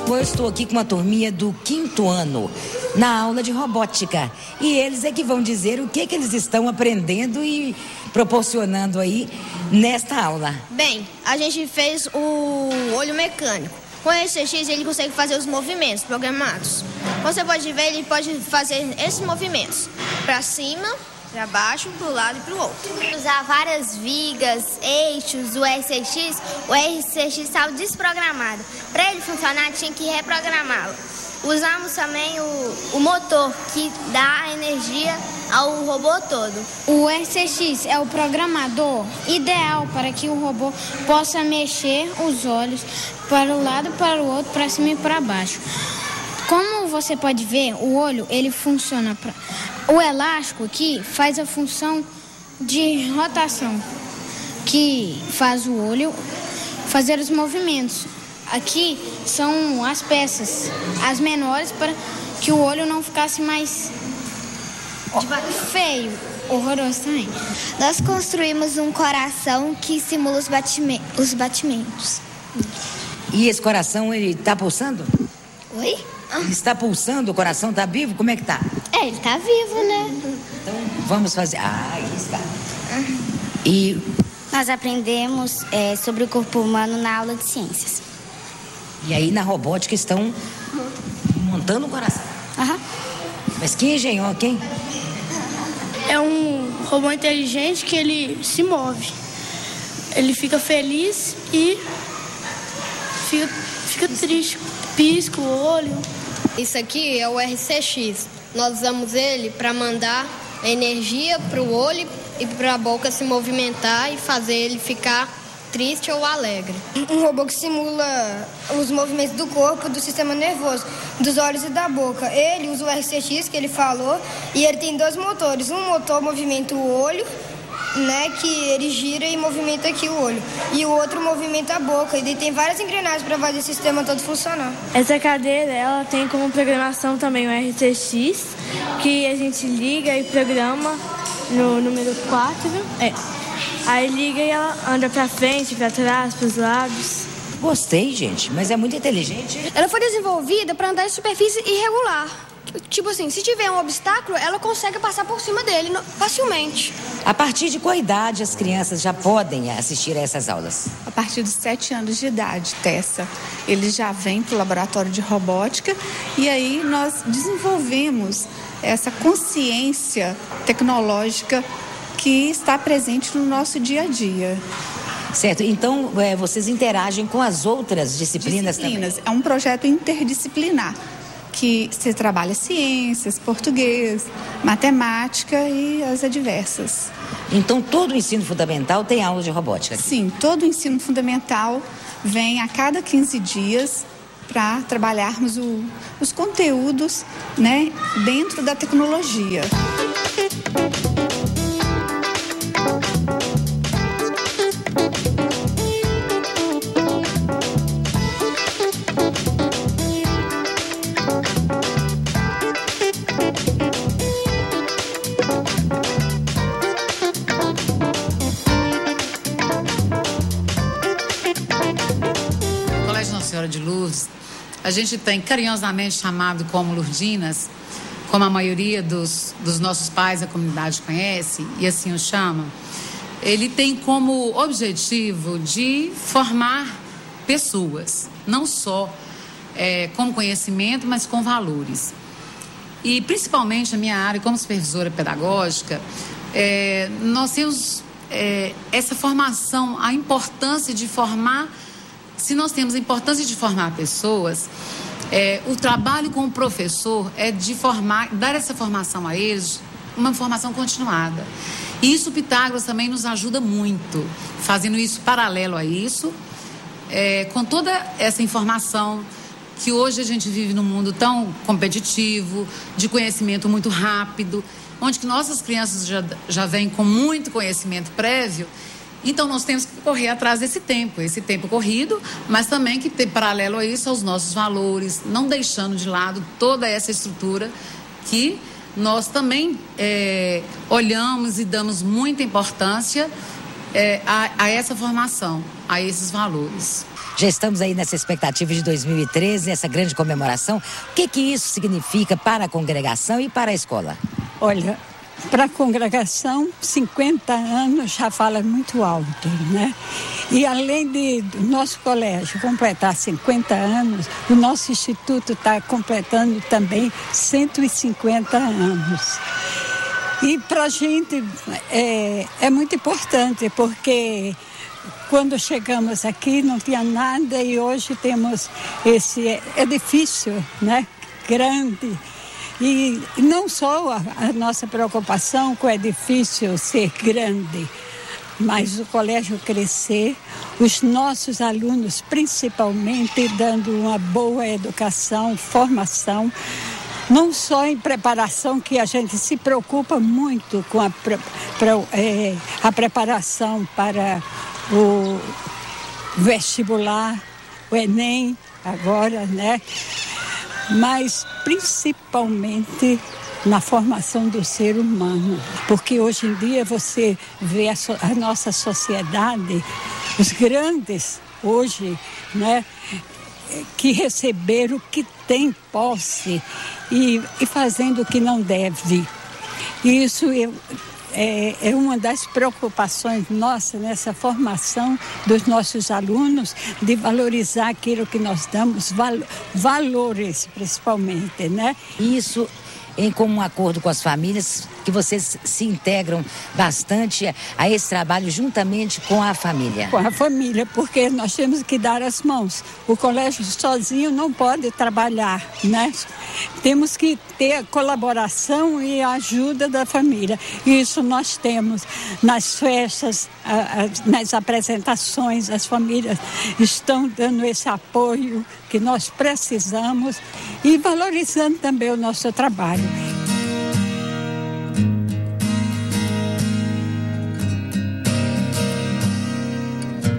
eu estou aqui com uma turminha do 5º ano, na aula de robótica. E eles é que vão dizer o que eles estão aprendendo e proporcionando aí nesta aula. Bem, a gente fez o olho mecânico. Com esse X ele consegue fazer os movimentos programados. Você pode ver, ele pode fazer esses movimentos para cima, para baixo, para o lado e para o outro. Usar várias vigas, eixos, o RCX estava desprogramado. Para ele funcionar, tinha que reprogramá-lo. Usamos também o motor, que dá energia ao robô todo. O RCX é o programador ideal para que o robô possa mexer os olhos para o lado, para o outro, para cima e para baixo. Como você pode ver, o olho ele funciona o elástico aqui faz a função de rotação, que faz o olho fazer os movimentos. Aqui são as peças, as menores, para que o olho não ficasse mais feio, horroroso também. Nós construímos um coração que simula os batimentos. E esse coração, ele está pulsando? Oi? Ele está pulsando, o coração está vivo? Como é que está? Ele está vivo, né? Então, vamos fazer... aí está. E... Nós aprendemos sobre o corpo humano na aula de ciências. E aí, na robótica, estão montando o coração. Mas quem engenhou? Quem? É um robô inteligente que ele se move. Ele fica feliz e fica triste. Pisca o olho. Isso aqui é o RCX. Nós usamos ele para mandar a energia para o olho e para a boca se movimentar e fazer ele ficar triste ou alegre. Um robô que simula os movimentos do corpo, do sistema nervoso, dos olhos e da boca. Ele usa o RCX que ele falou e ele tem 2 motores. Um motor movimenta o olho, né, que ele gira e movimenta aqui o olho. E o outro movimenta a boca. E daí tem várias engrenagens para fazer o sistema todo funcionar. Essa cadeira, ela tem como programação também o RCX, que a gente liga e programa no número 4. Aí liga e ela anda pra frente, pra trás, pros lados. Gostei, gente, mas é muito inteligente. Ela foi desenvolvida para andar em superfície irregular. Tipo assim, se tiver um obstáculo, ela consegue passar por cima dele facilmente. A partir de qual idade as crianças já podem assistir a essas aulas? A partir dos 7 anos de idade, Tessa. Eles já vêm para o laboratório de robótica e aí nós desenvolvemos essa consciência tecnológica que está presente no nosso dia a dia. Certo, então vocês interagem com as outras disciplinas também? É um projeto interdisciplinar, que se trabalha ciências, português, matemática e as adversas. Então todo o ensino fundamental tem aula de robótica? Sim, todo o ensino fundamental vem a cada 15 dias para trabalharmos os conteúdos, né, dentro da tecnologia. De Lourdes, a gente tem carinhosamente chamado como Lourdinas, como a maioria dos nossos pais da comunidade conhece, e assim o chama. Ele tem como objetivo de formar pessoas, não só com conhecimento, mas com valores. E principalmente a minha área como supervisora pedagógica, nós temos essa formação, a importância de formar. Se nós temos a importância de formar pessoas, o trabalho com o professor é de dar essa formação a eles, uma formação continuada. E isso o Pitágoras também nos ajuda muito, fazendo isso paralelo a isso, com toda essa informação que hoje a gente vive num mundo tão competitivo, de conhecimento muito rápido, onde que nossas crianças já vêm com muito conhecimento prévio. Então, nós temos que correr atrás esse tempo corrido, mas também que ter paralelo a isso aos nossos valores, não deixando de lado toda essa estrutura que nós também olhamos e damos muita importância a essa formação, a esses valores. Já estamos aí nessa expectativa de 2013, essa grande comemoração. O que isso significa para a congregação e para a escola? Olha, para a congregação, 50 anos já fala muito alto, né? E além do nosso colégio completar 50 anos, o nosso instituto está completando também 150 anos. E para a gente é muito importante, porque quando chegamos aqui não tinha nada e hoje temos esse edifício, né, grande. E não só a nossa preocupação com o edifício ser grande, mas o colégio crescer, os nossos alunos principalmente dando uma boa educação, formação, não só em preparação, que a gente se preocupa muito com a preparação para o vestibular, o Enem agora, né? Mas principalmente na formação do ser humano, porque hoje em dia você vê a nossa sociedade, os grandes hoje, né, que receberam o que tem posse e fazendo o que não deve. E isso é uma das preocupações nossas nessa formação dos nossos alunos, de valorizar aquilo que nós damos, valores principalmente, né? Isso em comum acordo com as famílias, que vocês se integram bastante a esse trabalho juntamente com a família. Com a família, porque nós temos que dar as mãos. O colégio sozinho não pode trabalhar, né? Temos que ter a colaboração e a ajuda da família. E isso nós temos nas festas, nas apresentações, as famílias estão dando esse apoio que nós precisamos e valorizando também o nosso trabalho.